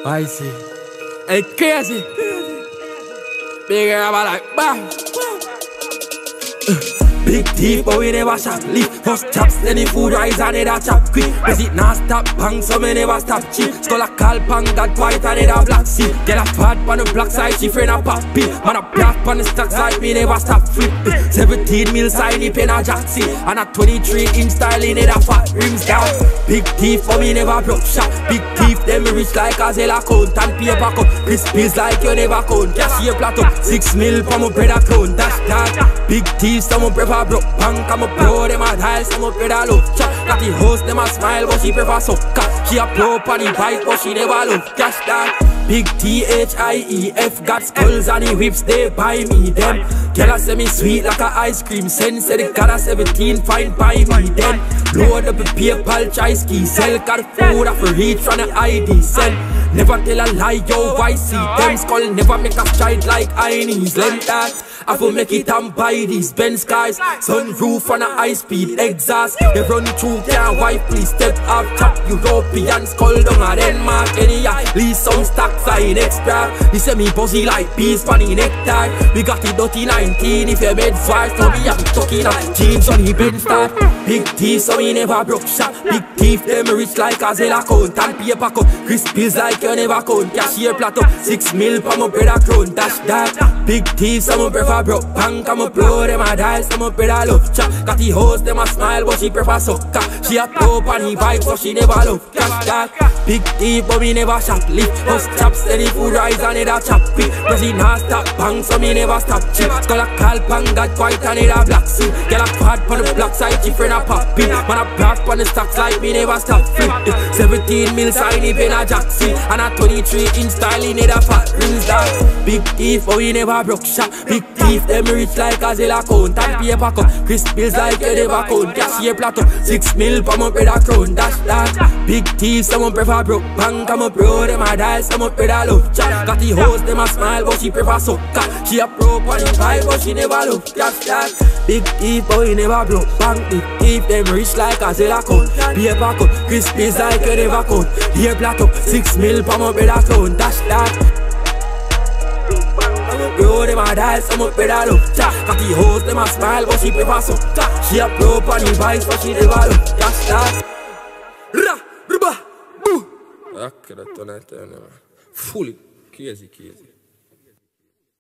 I see. Hey, crazy. Big girl, like bang. Big teeth, but we never shop. Leaf, first chops, then the food rise and it a chop quick. Cause it not stop bang, so me never stop cheap. Skull a call pang, that white and it a black sea. Get a fat on the black side, she friend a pop pill. Man a black on the stock side, me never stop flip. 17 mil sign, pen a jacksy. And a 23-inch style in it a fat rims down. Big teeth, but me never broke shot. Big teeth, them rich like a Zell account. And paper cup, crispies like you never count. Cashier plateau, 6 mil for my bread a clone. Dash that. Big teeth, some prefer broke bank, I'm a pro, them a dial, some up with a look. Got the host, them a smile, but she prefer soccer. She a pro on the bike, but she never look. Cash that. Big THIEF, got skulls and the whips, they buy me them. Girl a say me sweet like a ice cream. Send say the got a 17, fine buy me then. Load up a PayPal, try ski, sell got food off a reach from the ID send. Never tell a lie, yo, I see them skull, never make a stride like Inees. Let that, I will make it and buy these Benz cars. Sunroof on a high speed exhaust. They run through, can't wipe, please step off top. European skull down a Denmark. Any lease some stocks in extra. They say me buzzy like peas, funny nectar. We got it dirty 19, if you made fires, so me I'm talking on jeans on the Benz start. Big teeth, so me never broke shot. Big teeth, them rich like a Zell account. And paper cup, crispies like you never count. Cashier plateau, 6 mil for my bread a crown. Dash that. Big teeth, some prefer broke bank, I'm a pro, them a dial, some up with a love chat. Got the host, them a smile, but she prefer soccer. She a pro on the bike, so she never love cash that. Big teeth, but me never shop lift. First chops, then the food rise and it a chop quick. Cause it not stop bang, so me never stop chip. Skull a call pang, got white and it a black sea. Girl a fat on the black side, she friend a pop pin. Man a black on the stocks like me never stop flip. 17 mil sign, even a jacksy. And a 23-inch style, in it a fat rings that. Big teeth, but we never broke shot. Big teeth, them rich like a Zell account. And paper cup, crispies like you never count. Cashier plateau, 6 mil for my bread a crown. Dash that. Big teeth, someone prefer broke bank, I'm a pro, them a dial, some up with a love chat. Got the host, them a smile, but she prefer soccer. She a pro on the bike, but she never look. Dash that. Big teeth, but we never broke bank. Big teeth, them rich like a Zell account. Paper cup, crispies like you never count. Here plateau, 6 mil for my bread a crown. Dash that. Bro, them a dial, some up with a love chat. Got the host, them a smile, but she prefer soccer. She a pro on the bike, but she never look. Dash that. Ra, ruba, boo. Okay, that's all I tell you. Fully crazy.